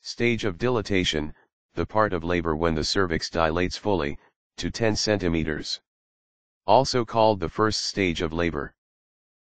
Stage of dilatation, the part of labor when the cervix dilates fully, to 10 centimeters. Also called the first stage of labor.